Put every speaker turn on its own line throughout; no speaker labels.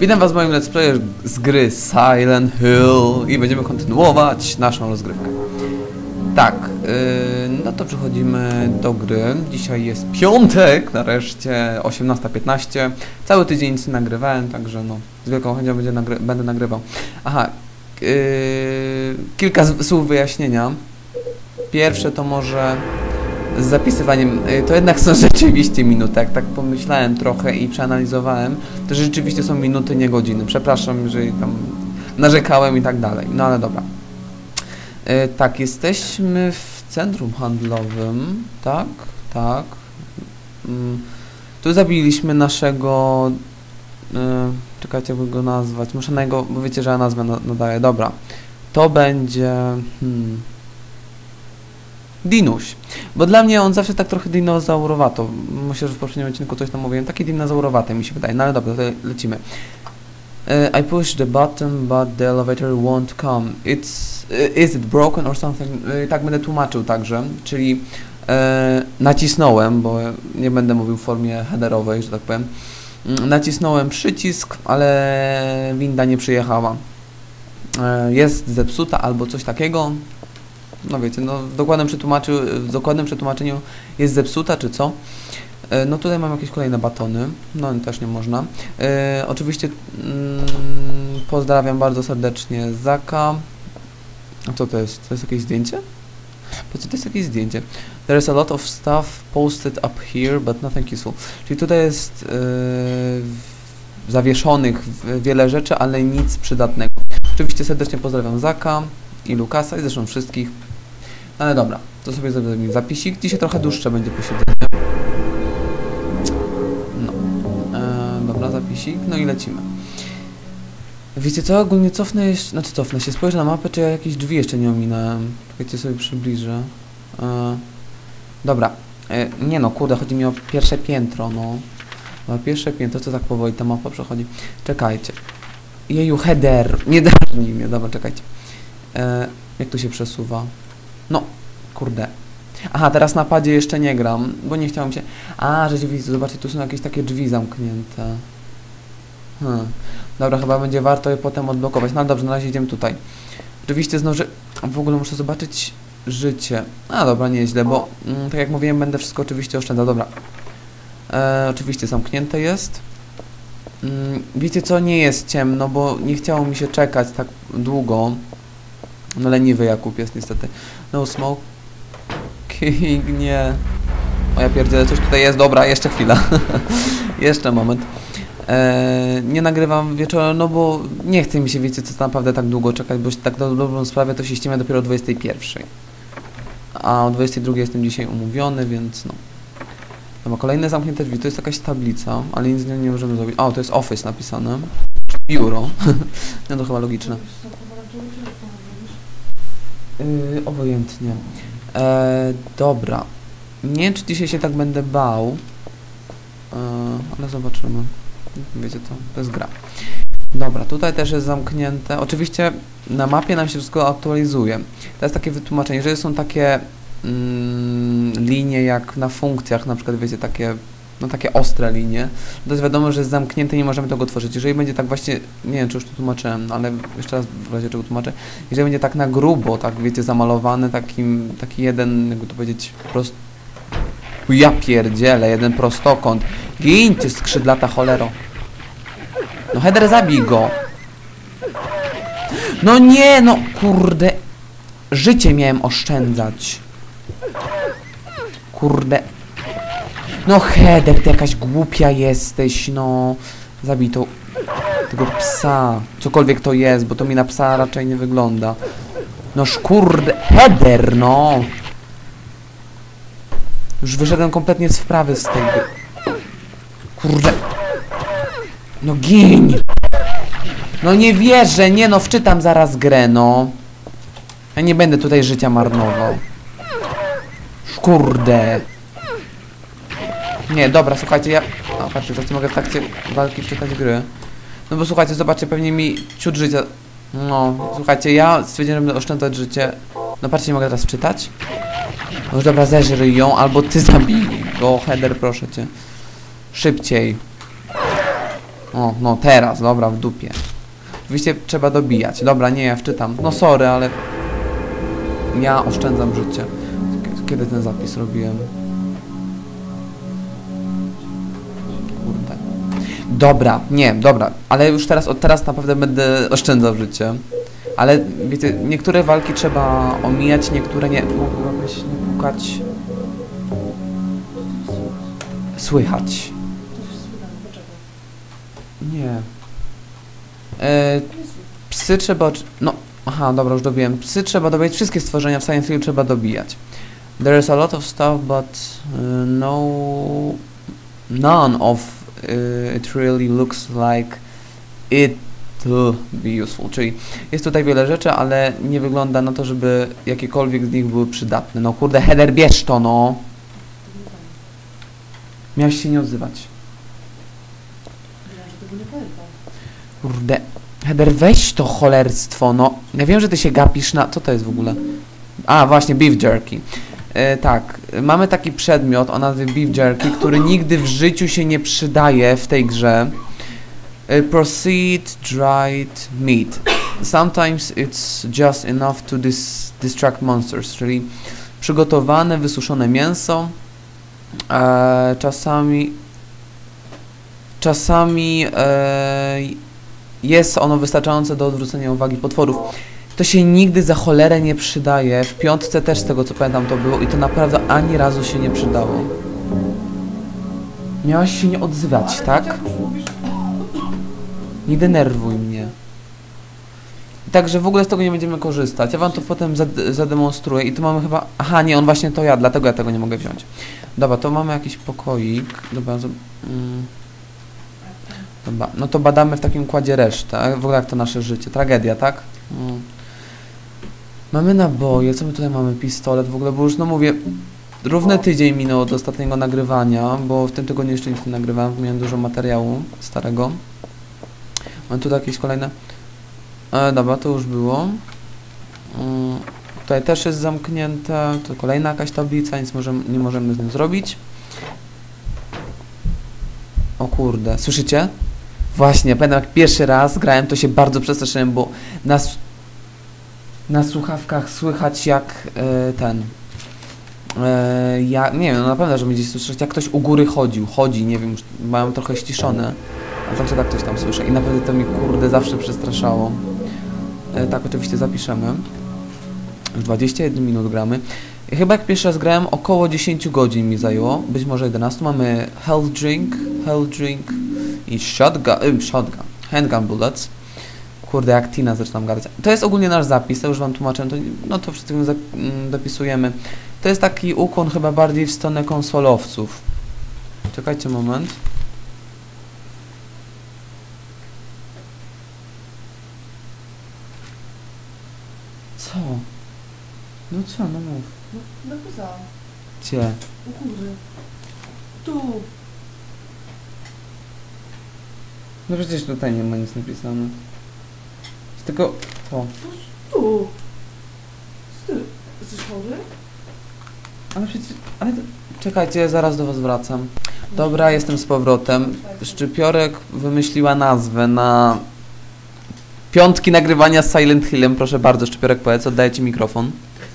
Witam was w moim let's playu z gry Silent Hill i będziemy kontynuować naszą rozgrywkę. Tak, no to przechodzimy do gry. Dzisiaj jest piątek, nareszcie 18:15. Cały tydzień nic nie nagrywałem, także no, z wielką chęcią będę nagrywał. Aha, kilka słów wyjaśnienia. Pierwsze to może z zapisywaniem, to jednak są rzeczywiście minuty, jak tak pomyślałem trochę i przeanalizowałem, to rzeczywiście są minuty, nie godziny. Przepraszam, jeżeli tam narzekałem i tak dalej, no ale dobra. Tak, jesteśmy w centrum handlowym, tak. Tu zabiliśmy naszego, czekajcie, jak go nazwać, muszę na jego, bo wiecie, że ja nazwę nadaję, dobra. To będzie, Dinuś, bo dla mnie on zawsze tak trochę dinozaurowato. Myślę, że w poprzednim odcinku coś tam mówiłem. Taki dinozaurowaty mi się wydaje, no ale dobra, to lecimy. I push the button, but the elevator won't come. Is it broken or something? Tak będę tłumaczył także, czyli nacisnąłem, bo nie będę mówił w formie headerowej, że tak powiem. Nacisnąłem przycisk, ale winda nie przyjechała. Jest zepsuta albo coś takiego. No wiecie, no w dokładnym przetłumaczeniu jest zepsuta, czy co? No tutaj mam jakieś kolejne batony, no też nie można. Oczywiście pozdrawiam bardzo serdecznie Zaka. A co to jest? To jest jakieś zdjęcie? Po co to jest jakieś zdjęcie? There is a lot of stuff posted up here, but nothing useful. Czyli tutaj jest zawieszonych wiele rzeczy, ale nic przydatnego. Oczywiście serdecznie pozdrawiam Zaka i Lukasa i zresztą wszystkich. Ale dobra, to sobie zrobimy zapisik. Dzisiaj trochę dłuższe będzie posiedzenie. No. Dobra, zapisik. No i lecimy. Wiecie co? Ogólnie cofnę się, spojrzę na mapę, czy ja jakieś drzwi jeszcze nie ominąłem. Czekajcie, sobie przybliżę. Dobra. Nie no, kurde, chodzi mi o pierwsze piętro, no. Pierwsze piętro, co tak powoli ta mapa przechodzi. Czekajcie. Jeju, header. Nie darznij mnie, dobra, czekajcie. Jak tu się przesuwa? No, kurde. Aha, teraz na padzie jeszcze nie gram, bo nie chciałem się... A, rzeczywiście, zobaczcie, tu są jakieś takie drzwi zamknięte. Dobra, chyba będzie warto je potem odblokować. No dobrze, na razie idziemy tutaj. Oczywiście znowu, w ogóle muszę zobaczyć życie. A dobra, nieźle, bo tak jak mówiłem, będę wszystko oczywiście oszczędzał. Dobra. Oczywiście zamknięte jest. Wiecie co, nie jest ciemno, bo nie chciało mi się czekać tak długo. No leniwy Jakub jest niestety. No smoking, nie. O ja pierdzielę, coś tutaj jest, dobra, jeszcze chwila. Jeszcze moment. Nie nagrywam wieczorem, no bo nie chce mi się, wiecie co, naprawdę tak długo czekać, bo tak na dobrą sprawę to się ściemia dopiero o 21. A o 22 jestem dzisiaj umówiony, więc no. Dobra, kolejne zamknięte drzwi, to jest jakaś tablica, ale nic z nią nie możemy zrobić. O, to jest office napisane. Biuro. No to chyba logiczne. Obojętnie. Dobra. Nie wiem, czy dzisiaj się tak będę bał. Ale zobaczymy. Wiecie co? To jest gra. Dobra, tutaj też jest zamknięte. Oczywiście na mapie nam się wszystko aktualizuje. To jest takie wytłumaczenie, że są takie linie jak na funkcjach, na przykład wiecie, takie no takie ostre linie, to jest wiadomo, że jest zamknięte i nie możemy tego otworzyć. Jeżeli będzie tak właśnie, nie wiem, czy już to tłumaczyłem, ale jeszcze raz w razie czego tłumaczę, jeżeli będzie tak na grubo, tak wiecie, zamalowany taki jeden, jakby to powiedzieć, ja pierdzielę, jeden prostokąt. Gin, ty skrzydlata cholero. No header, zabij go. No nie, no kurde. Życie miałem oszczędzać. Kurde. No header, ty jakaś głupia jesteś, no. Zabij to, tego psa. Cokolwiek to jest, bo to mi na psa raczej nie wygląda. No kurde, header, no. Już wyszedłem kompletnie z wprawy z tej gry. Kurde. No gin. No nie wierzę, nie no, wczytam zaraz grę, no. Ja nie będę tutaj życia marnował. Kurde. Nie, dobra, słuchajcie, ja... O, patrzcie, to mogę w trakcie walki wczytać gry. No bo słuchajcie, zobaczcie, pewnie mi ciut życia... No, słuchajcie, ja stwierdziłem, że będę oszczędzać życie. No patrzcie, nie mogę teraz wczytać. No już dobra, zeżryj ją, albo ty zabij go, header, proszę cię. Szybciej. O, no teraz, dobra, w dupie. Oczywiście trzeba dobijać. Dobra, nie, ja wczytam. No sorry, ale... Ja oszczędzam życie. Kiedy ten zapis robiłem? Kurde. Dobra, nie, dobra. Ale już teraz, od teraz naprawdę będę oszczędzał życie. Ale wiecie, niektóre walki trzeba omijać, niektóre nie. Mogłabyś nie pukać. Słychać. Nie. Psy trzeba... No, aha, dobra, już dobiłem. Psy trzeba dobijać, wszystkie stworzenia w Silent Hill trzeba dobijać. There is a lot of stuff, but none of it really looks like it to be useful. Czyli jest tutaj wiele rzeczy, ale nie wygląda na to, żeby jakiekolwiek z nich były przydatne. No kurde, Heather, bierz to, no! Miałeś się nie odzywać. Kurde. Heather, weź to cholerstwo, no. Ja wiem, że ty się gapisz na... Co to jest w ogóle? A, właśnie, beef jerky. Tak, mamy taki przedmiot o nazwie beef jerky, który nigdy w życiu się nie przydaje w tej grze. Proceed dried meat. Sometimes it's just enough to distract monsters, czyli przygotowane, wysuszone mięso. Czasami jest ono wystarczające do odwrócenia uwagi potworów. To się nigdy za cholerę nie przydaje. W 5 też, z tego co pamiętam, to było i to naprawdę ani razu się nie przydało. Miałaś się nie odzywać, tak? Nie denerwuj mnie. Także w ogóle z tego nie będziemy korzystać. Ja wam to potem zademonstruję i tu mamy chyba... Aha, nie, on właśnie to ja, dlatego ja tego nie mogę wziąć. Dobra, to mamy jakiś pokoik. Dobra, dobra, no to badamy w takim układzie resztę. W ogóle jak to nasze życie. Tragedia, tak? Mamy naboje, co my tutaj mamy? Pistolet, w ogóle, bo już, no mówię, równy tydzień minął od ostatniego nagrywania, bo w tym tygodniu jeszcze nic nie nagrywałem, miałem dużo materiału starego. Mamy tutaj jakieś kolejne... dobra, to już było. Tutaj też jest zamknięte, to kolejna jakaś tablica, nic nie możemy z tym zrobić. O kurde, słyszycie? Właśnie, pamiętam jak pierwszy raz grałem, to się bardzo przestraszyłem, bo na słuchawkach słychać jak ja nie wiem, no na pewno, że będzie słyszeć, jak ktoś u góry chodzi, nie wiem, już mam trochę ściszone, ale także tak ktoś tam słyszę i naprawdę to mi kurde zawsze przestraszało. Tak, oczywiście zapiszemy. Już 21 minut gramy. I chyba jak pierwszy raz grałem, około 10 godzin mi zajęło, być może 11. Mamy health drink i handgun bullets. Kurde, jak Tina zaczynam gadać. To jest ogólnie nasz zapis, to już wam tłumaczyłem, to, no to wszystko dopisujemy. To jest taki ukłon chyba bardziej w stronę konsolowców. Czekajcie moment. Co? No co, no mów.
No napisałam.
Gdzie?
O kurde. Tu.
No przecież tutaj nie ma nic napisane. Jest tylko to.
Tu. Ty jesteś chory?
Ale przecież... Ale to... Czekajcie, zaraz do was wracam. Dobra, jestem z powrotem. Szczypiorek wymyśliła nazwę na... Piątki nagrywania z Silent Hillem. Proszę bardzo, Szczypiorek, powiedz, oddaję ci mikrofon.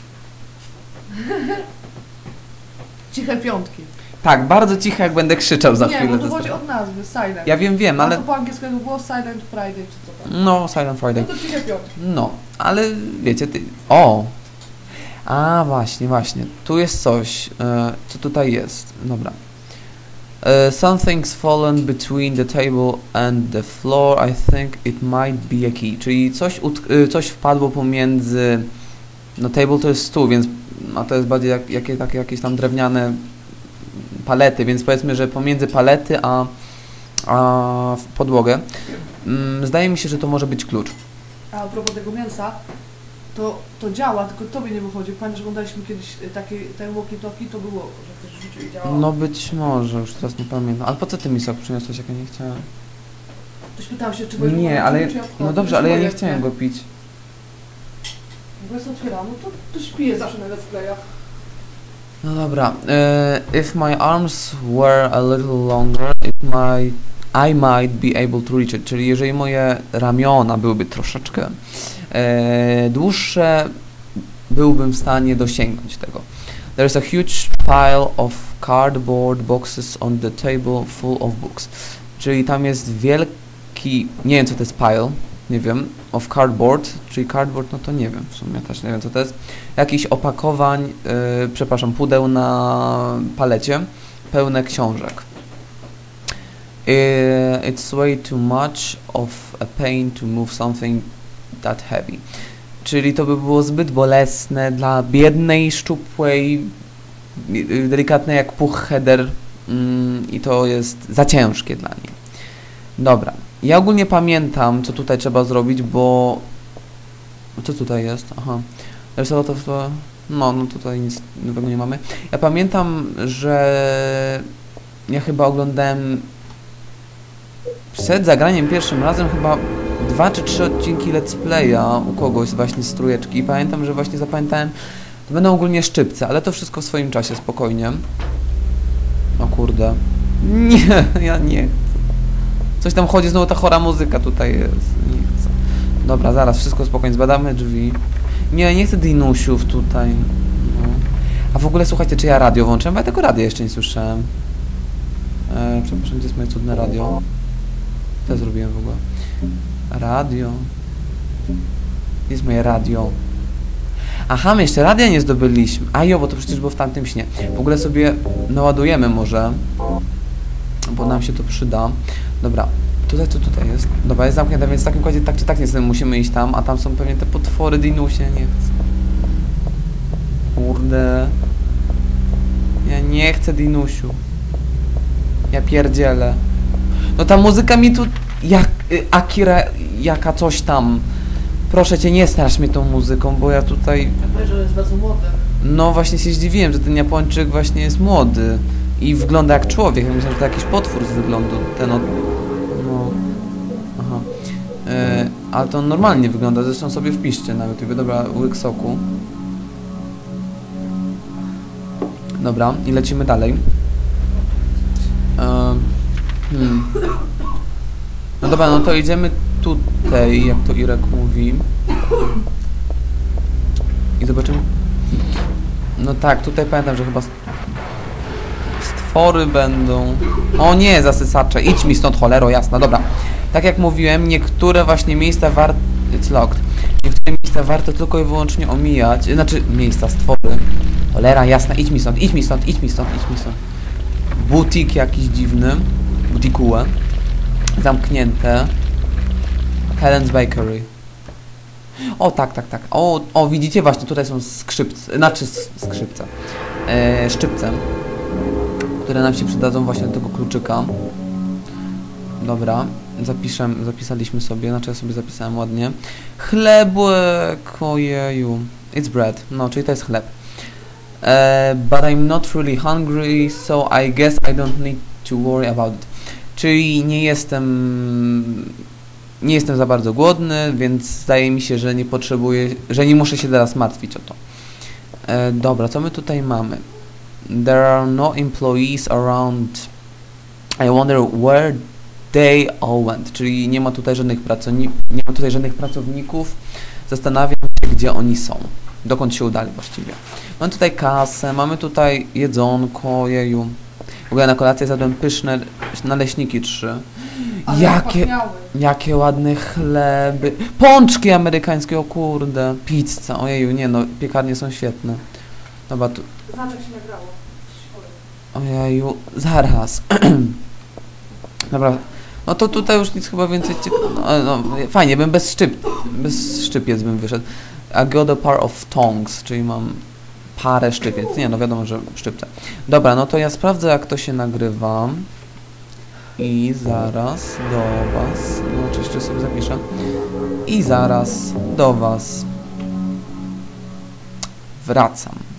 Ciche piątki.
Tak, bardzo cicho, jak będę krzyczał za
nie,
chwilę.
bo to chodzi od nazwy, Silent.
Ja wiem, ale...
A to po angielsku było Silent Friday, czy co tam?
No, Silent Friday.
No to ciche piątki.
No, ale wiecie, O! A, właśnie. Tu jest coś. Co tutaj jest? Dobra. Something's fallen between the table and the floor. I think it might be a key. Czyli coś wpadło pomiędzy... No, table to jest stół, więc... A to jest bardziej jakieś tam drewniane palety, więc powiedzmy, że pomiędzy palety a podłogę. Zdaje mi się, że to może być klucz.
A propos tego mięsa, to działa, tylko tobie nie wychodzi. Pamiętasz, że oglądaliśmy kiedyś ten walkie-talkie, to było, że ktoś rzucił i działało.
No być może, już teraz nie pamiętam. Ale po co ty mi sok przyniosłeś, jak ja nie chciałem?
Ktoś pytał się, czy
Nie, ale... No dobrze, ale ja nie chciałem go pić.
Bo jest otwierany, to śpię zawsze na let's playach.
No dobra. If my arms were a little longer, it might I might be able to reach it, czyli jeżeli moje ramiona byłyby troszeczkę dłuższe, byłbym w stanie dosięgnąć tego. There's a huge pile of cardboard boxes on the table full of books. Czyli tam jest wielki, nie wiem co to jest pile, nie wiem, of cardboard, czyli cardboard, no to nie wiem, w sumie też nie wiem co to jest. Jakichś opakowań, przepraszam, pudeł na palecie, pełne książek. It's way too much of a pain to move something that heavy. Czyli to by było zbyt bolesne dla biednej, szczupłej, delikatnej jak puch header i to jest za ciężkie dla niej. Dobra, ja ogólnie pamiętam, co tutaj trzeba zrobić, bo... Co tutaj jest? Aha. No tutaj nic nowego nie mamy. Ja pamiętam, że ja chyba oglądałem przed zagraniem pierwszym razem chyba 2 czy 3 odcinki let's playa u kogoś właśnie z trójeczki i pamiętam, że właśnie zapamiętałem, to będą ogólnie szczypce, ale to wszystko w swoim czasie, spokojnie. O kurde. Nie, ja nie chcę. Coś tam chodzi, znowu ta chora muzyka tutaj jest. Nie chcę. Dobra, zaraz, wszystko spokojnie, zbadamy drzwi. Nie chcę dinusiów tutaj. No. A w ogóle słuchajcie, czy ja radio włączyłem? Bo ja tego radia jeszcze nie słyszałem. Przepraszam, gdzie jest moje cudne radio? Co zrobiłem w ogóle? Radio. Gdzie jest moje radio? Aha, my jeszcze radia nie zdobyliśmy. A jo, bo to przecież było w tamtym śnie. W ogóle sobie naładujemy może, bo nam się to przyda. Dobra, tutaj co tutaj jest? Dobra, jest zamknięte, więc w takim układzie tak czy tak niestety musimy iść tam, a tam są pewnie te potwory, dinusie, nie chcę. Kurde. Ja nie chcę dinusiu. Ja pierdzielę. No ta muzyka mi tu... Jak... Akira... Jaka coś tam... Proszę cię, nie strasz mnie tą muzyką, bo ja tutaj...
Ja powiem, że jest bardzo młody.
No właśnie się zdziwiłem, że ten Japończyk właśnie jest młody. I wygląda jak człowiek. Ja myślałem, że to jakiś potwór z wyglądu. Ten od... No... Aha. Ale to on normalnie wygląda. Zresztą sobie wpiszcie na YouTube. Dobra, łyk soku. Dobra, i lecimy dalej. No dobra, no to idziemy tutaj, jak to Irek mówi. I zobaczymy. No tak, tutaj pamiętam, że chyba stwory będą. O nie, zasysacze. Idź mi stąd, cholero jasna. Dobra. Tak jak mówiłem, niektóre właśnie miejsca warto... It's locked. Niektóre miejsca warto tylko i wyłącznie omijać. Znaczy, miejsca, stwory. Cholera jasna, idź mi stąd, idź mi stąd, idź mi stąd, idź mi stąd. Butik jakiś dziwny. Butikułę. Zamknięte. Helen's Bakery. O, tak. O, widzicie właśnie, tutaj są skrzypce, znaczy skrzypce. Szczypce, które nam się przydadzą właśnie do tego kluczyka. Dobra, zapisaliśmy sobie, znaczy ja sobie zapisałem ładnie. Chlebek, ojeju. It's bread, no, czyli to jest chleb. But I'm not really hungry, so I guess I don't need to worry about it. Czyli nie jestem za bardzo głodny, więc zdaje mi się, że nie potrzebuję, że nie muszę się teraz martwić o to. Dobra, co my tutaj mamy? There are no employees around. I wonder where they all went. Czyli nie ma tutaj żadnych pracowników. Zastanawiam się, gdzie oni są. Dokąd się udali właściwie. Mamy tutaj kasę, mamy tutaj jedzonko, jeju. W ogóle na kolację zjadłem pyszne naleśniki 3. Jakie ładne chleby. Pączki amerykańskie, o kurde. Pizza, ojeju, nie no, piekarnie są świetne. Dobra, tu...
Znaczek się nagrało.
Ojeju, zaraz. Dobra, no to tutaj już nic chyba więcej... No, fajnie, bym bez szczypiec bym wyszedł. I got a pair of tongs, czyli mam parę szczypiec. Nie, no wiadomo, że szczypce. Dobra, no to ja sprawdzę, jak to się nagrywa. I zaraz do was, no oczywiście sobie zapiszę. I zaraz do was wracam.